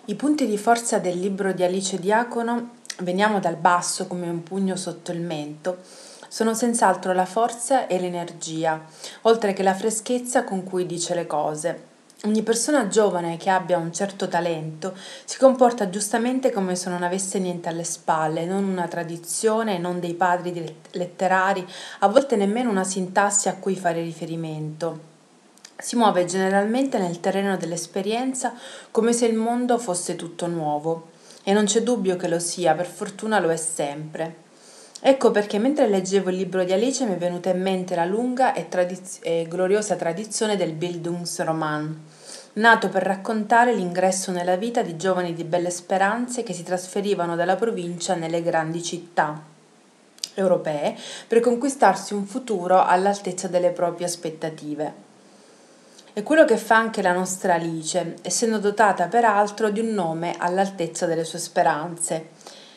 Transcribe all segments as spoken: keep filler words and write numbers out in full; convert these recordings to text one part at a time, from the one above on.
I punti di forza del libro di Alice Diacono, "Veniamo dal basso come un pugno sotto il mento", sono senz'altro la forza e l'energia, oltre che la freschezza con cui dice le cose. Ogni persona giovane che abbia un certo talento si comporta giustamente come se non avesse niente alle spalle, non una tradizione, non dei padri letterari, a volte nemmeno una sintassi a cui fare riferimento. Si muove generalmente nel terreno dell'esperienza come se il mondo fosse tutto nuovo, e non c'è dubbio che lo sia, per fortuna lo è sempre. Ecco perché mentre leggevo il libro di Alice mi è venuta in mente la lunga e, tradiz- e gloriosa tradizione del Bildungsroman, nato per raccontare l'ingresso nella vita di giovani di belle speranze che si trasferivano dalla provincia nelle grandi città europee per conquistarsi un futuro all'altezza delle proprie aspettative. È quello che fa anche la nostra Alice, essendo dotata peraltro di un nome all'altezza delle sue speranze.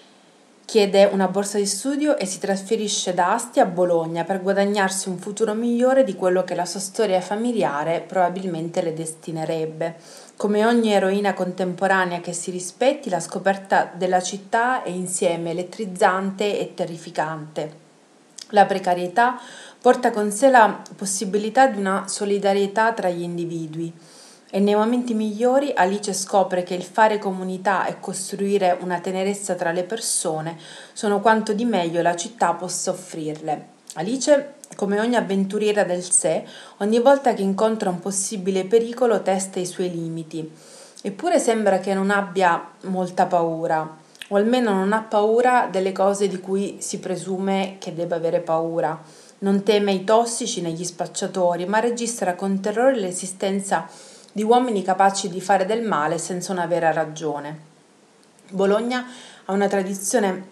Chiede una borsa di studio e si trasferisce da Asti a Bologna per guadagnarsi un futuro migliore di quello che la sua storia familiare probabilmente le destinerebbe. Come ogni eroina contemporanea che si rispetti, la scoperta della città è insieme elettrizzante e terrificante. La precarietà porta con sé la possibilità di una solidarietà tra gli individui e nei momenti migliori Alice scopre che il fare comunità e costruire una tenerezza tra le persone sono quanto di meglio la città possa offrirle. Alice, come ogni avventuriera del sé, ogni volta che incontra un possibile pericolo testa i suoi limiti, eppure sembra che non abbia molta paura, o almeno non ha paura delle cose di cui si presume che debba avere paura. Non teme i tossici né gli spacciatori, ma registra con terrore l'esistenza di uomini capaci di fare del male senza una vera ragione. Bologna ha una tradizione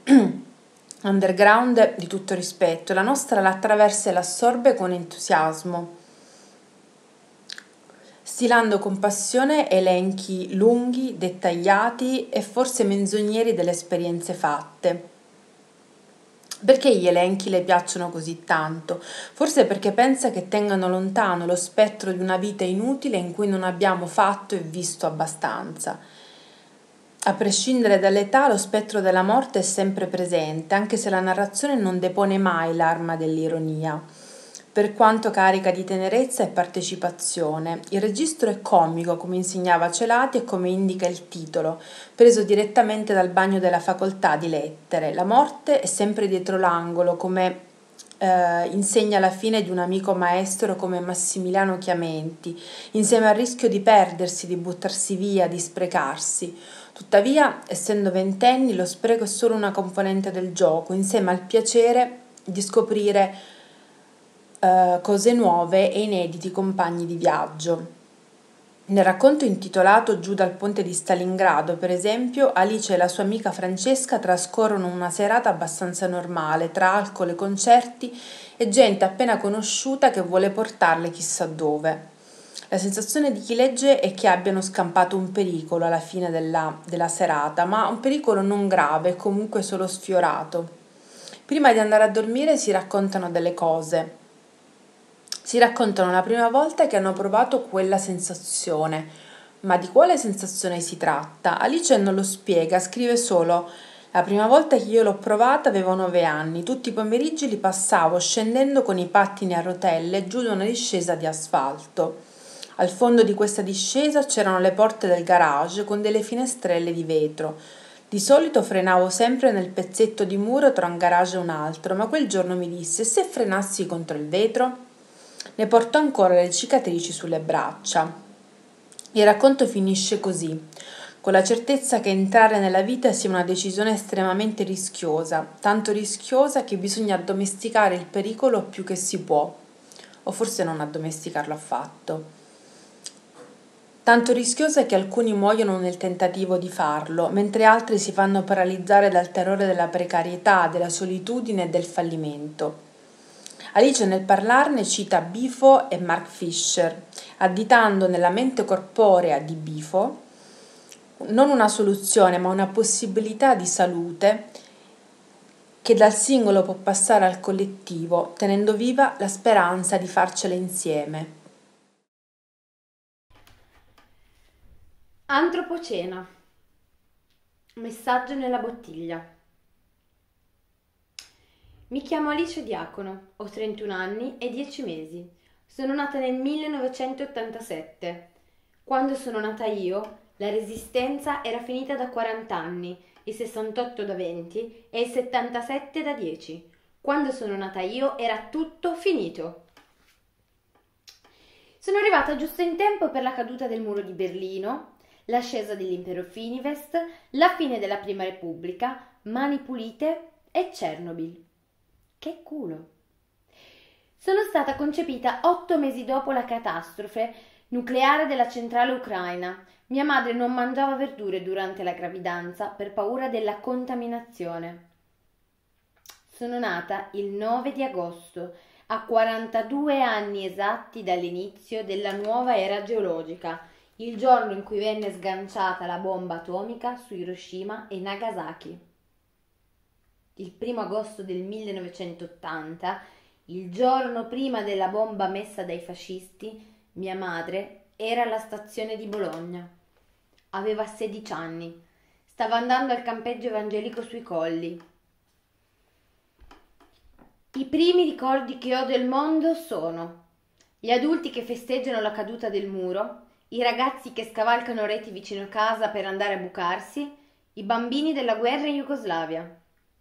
underground di tutto rispetto, la nostra la attraversa e l'assorbe con entusiasmo, stilando con passione elenchi lunghi, dettagliati e forse menzogneri delle esperienze fatte. Perché gli elenchi le piacciono così tanto? Forse perché pensa che tengano lontano lo spettro di una vita inutile in cui non abbiamo fatto e visto abbastanza. A prescindere dall'età, lo spettro della morte è sempre presente, anche se la narrazione non depone mai l'arma dell'ironia, per quanto carica di tenerezza e partecipazione. Il registro è comico, come insegnava Celati e come indica il titolo, preso direttamente dal bagno della facoltà di lettere. La morte è sempre dietro l'angolo, come eh, insegna la fine di un amico maestro come Massimiliano Chiamenti, insieme al rischio di perdersi, di buttarsi via, di sprecarsi. Tuttavia, essendo ventenni, lo spreco è solo una componente del gioco, insieme al piacere di scoprire uh, cose nuove e inediti compagni di viaggio. Nel racconto intitolato Giù dal ponte di Stalingrado, per esempio, Alice e la sua amica Francesca trascorrono una serata abbastanza normale, tra alcol e concerti e gente appena conosciuta che vuole portarle chissà dove. La sensazione di chi legge è che abbiano scampato un pericolo alla fine della, della serata, ma un pericolo non grave, comunque solo sfiorato. Prima di andare a dormire si raccontano delle cose. Si raccontano la prima volta che hanno provato quella sensazione. Ma di quale sensazione si tratta? Alice non lo spiega, scrive solo: la prima volta che io l'ho provata avevo nove anni, tutti i pomeriggi li passavo scendendo con i pattini a rotelle giù da una discesa di asfalto. Al fondo di questa discesa c'erano le porte del garage con delle finestrelle di vetro. Di solito frenavo sempre nel pezzetto di muro tra un garage e un altro, ma quel giorno mi disse: se frenassi contro il vetro? Ne porto ancora le cicatrici sulle braccia. Il racconto finisce così, con la certezza che entrare nella vita sia una decisione estremamente rischiosa, tanto rischiosa che bisogna addomesticare il pericolo più che si può, o forse non addomesticarlo affatto. Tanto rischiosa che alcuni muoiono nel tentativo di farlo, mentre altri si fanno paralizzare dal terrore della precarietà, della solitudine e del fallimento. Alice nel parlarne cita Bifo e Mark Fisher, additando nella mente corporea di Bifo non una soluzione ma una possibilità di salute che dal singolo può passare al collettivo, tenendo viva la speranza di farcela insieme. Antropocena. Messaggio nella bottiglia. Mi chiamo Alice Diacono, ho trentuno anni e dieci mesi. Sono nata nel millenovecentottantasette. Quando sono nata io, la resistenza era finita da quaranta anni, i sessantotto da venti e il settantasette da dieci. Quando sono nata io era tutto finito. Sono arrivata giusto in tempo per la caduta del muro di Berlino, l'ascesa dell'impero Finivest, la fine della Prima Repubblica, Mani Pulite e Chernobyl. Che culo! Sono stata concepita otto mesi dopo la catastrofe nucleare della centrale ucraina. Mia madre non mangiava verdure durante la gravidanza per paura della contaminazione. Sono nata il nove di agosto, a quarantadue anni esatti dall'inizio della nuova era geologica, il giorno in cui venne sganciata la bomba atomica su Hiroshima e Nagasaki. Il primo agosto del millenovecentottanta, il giorno prima della bomba messa dai fascisti, mia madre era alla stazione di Bologna. Aveva sedici anni. Stava andando al campeggio evangelico sui Colli. I primi ricordi che ho del mondo sono gli adulti che festeggiano la caduta del muro, i ragazzi che scavalcano reti vicino casa per andare a bucarsi, i bambini della guerra in Jugoslavia.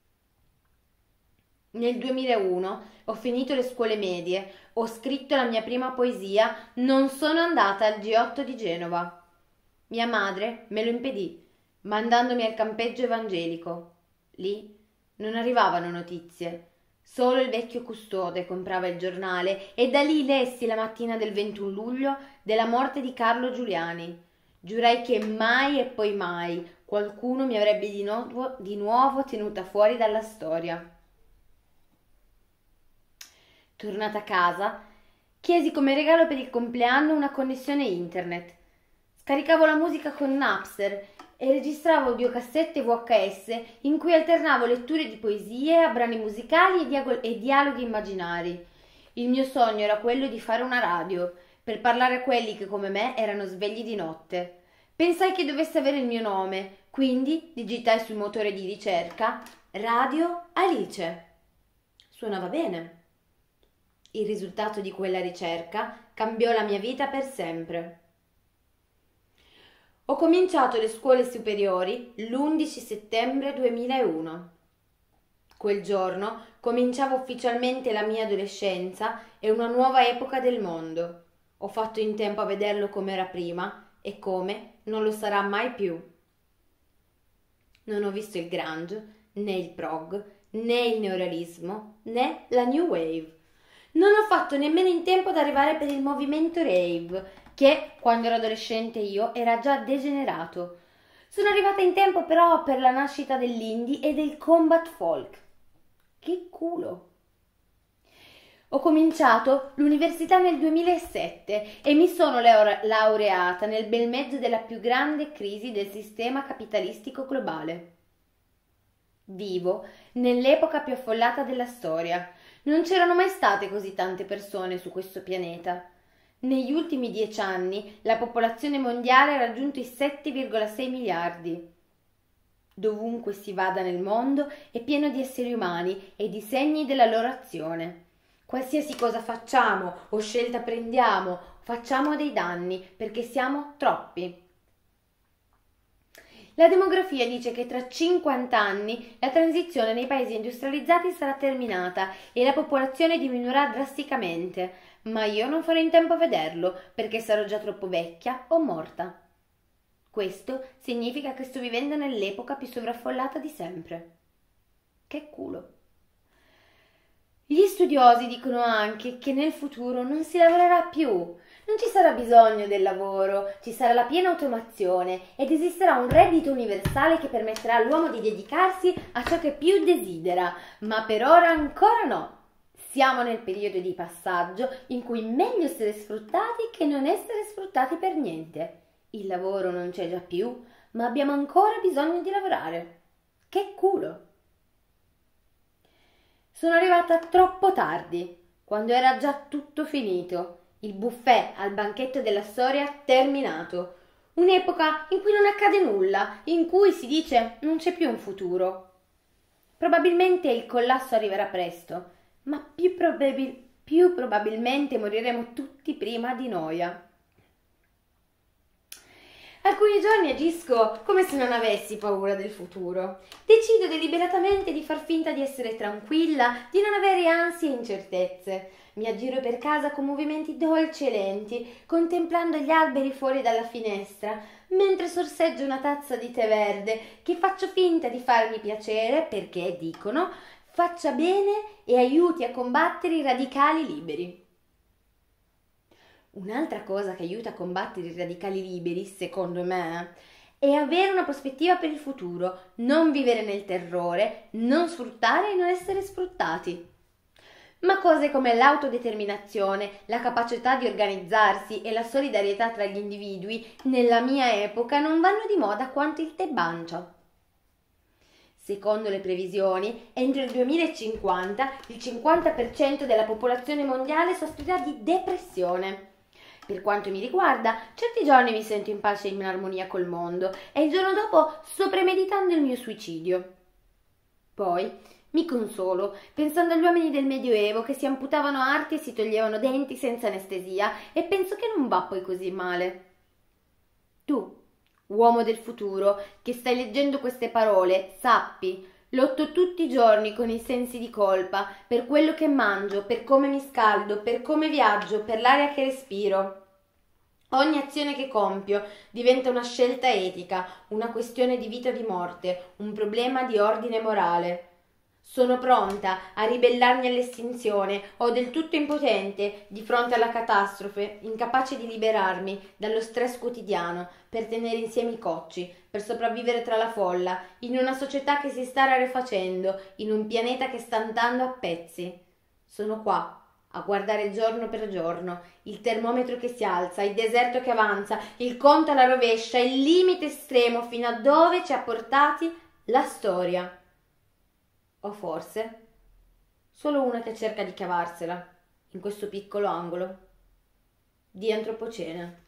Nel duemilauno ho finito le scuole medie, ho scritto la mia prima poesia, non sono andata al G otto di Genova. Mia madre me lo impedì, mandandomi al campeggio evangelico. Lì non arrivavano notizie. Solo il vecchio custode comprava il giornale e da lì lessi la mattina del ventuno luglio della morte di Carlo Giuliani. Giurai che mai e poi mai qualcuno mi avrebbe di nuovo, di nuovo tenuta fuori dalla storia. Tornata a casa, chiesi come regalo per il compleanno una connessione internet. Scaricavo la musica con Napster e registravo audiocassette V H S in cui alternavo letture di poesie a brani musicali e, diago- e dialoghi immaginari. Il mio sogno era quello di fare una radio, per parlare a quelli che come me erano svegli di notte. Pensai che dovesse avere il mio nome, quindi digitai sul motore di ricerca Radio Alice. Suonava bene. Il risultato di quella ricerca cambiò la mia vita per sempre. Ho cominciato le scuole superiori l'undici settembre duemilauno. Quel giorno cominciava ufficialmente la mia adolescenza e una nuova epoca del mondo. Ho fatto in tempo a vederlo come era prima e come non lo sarà mai più. Non ho visto il grunge, né il prog, né il neorealismo, né la new wave. Non ho fatto nemmeno in tempo ad arrivare per il movimento rave, che, quando ero adolescente io, era già degenerato. Sono arrivata in tempo però per la nascita dell'indie e del combat folk. Che culo! Ho cominciato l'università nel duemilasette e mi sono laureata nel bel mezzo della più grande crisi del sistema capitalistico globale. Vivo nell'epoca più affollata della storia. Non c'erano mai state così tante persone su questo pianeta. Negli ultimi dieci anni la popolazione mondiale ha raggiunto i sette virgola sei miliardi. Dovunque si vada nel mondo è pieno di esseri umani e di segni della loro azione. Qualsiasi cosa facciamo o scelta prendiamo, facciamo dei danni perché siamo troppi. La demografia dice che tra cinquanta anni la transizione nei paesi industrializzati sarà terminata e la popolazione diminuirà drasticamente, ma io non farò in tempo a vederlo perché sarò già troppo vecchia o morta. Questo significa che sto vivendo nell'epoca più sovraffollata di sempre. Che culo! Gli studiosi dicono anche che nel futuro non si lavorerà più, non ci sarà bisogno del lavoro, ci sarà la piena automazione ed esisterà un reddito universale che permetterà all'uomo di dedicarsi a ciò che più desidera, ma per ora ancora no. Siamo nel periodo di passaggio in cui è meglio essere sfruttati che non essere sfruttati per niente. Il lavoro non c'è già più, ma abbiamo ancora bisogno di lavorare. Che culo! Sono arrivata troppo tardi, quando era già tutto finito. Il buffet al banchetto della storia terminato. Un'epoca in cui non accade nulla, in cui si dice non c'è più un futuro. Probabilmente il collasso arriverà presto, ma più, probabil- più probabilmente moriremo tutti prima di noia. Alcuni giorni agisco come se non avessi paura del futuro. Decido deliberatamente di far finta di essere tranquilla, di non avere ansie e incertezze. Mi aggiro per casa con movimenti dolci e lenti, contemplando gli alberi fuori dalla finestra, mentre sorseggio una tazza di tè verde che faccio finta di farmi piacere perché, dicono, faccia bene e aiuti a combattere i radicali liberi. Un'altra cosa che aiuta a combattere i radicali liberi, secondo me, è avere una prospettiva per il futuro, non vivere nel terrore, non sfruttare e non essere sfruttati. Ma cose come l'autodeterminazione, la capacità di organizzarsi e la solidarietà tra gli individui, nella mia epoca non vanno di moda quanto il tè bancio. Secondo le previsioni, entro il duemilacinquanta il cinquanta per cento della popolazione mondiale soffrirà di depressione. Per quanto mi riguarda, certi giorni mi sento in pace e in armonia col mondo e il giorno dopo sto premeditando il mio suicidio. Poi mi consolo pensando agli uomini del Medioevo che si amputavano arti e si toglievano denti senza anestesia e penso che non va poi così male. Tu, uomo del futuro, che stai leggendo queste parole, sappi, lotto tutti i giorni con i sensi di colpa per quello che mangio, per come mi scaldo, per come viaggio, per l'aria che respiro. Ogni azione che compio diventa una scelta etica, una questione di vita o di morte, un problema di ordine morale. Sono pronta a ribellarmi all'estinzione o del tutto impotente di fronte alla catastrofe, incapace di liberarmi dallo stress quotidiano per tenere insieme i cocci, per sopravvivere tra la folla, in una società che si sta rarefacendo, in un pianeta che sta andando a pezzi. Sono qua a guardare giorno per giorno, il termometro che si alza, il deserto che avanza, il conto alla rovescia, il limite estremo fino a dove ci ha portati la storia. O forse solo una che cerca di cavarsela in questo piccolo angolo di antropocene.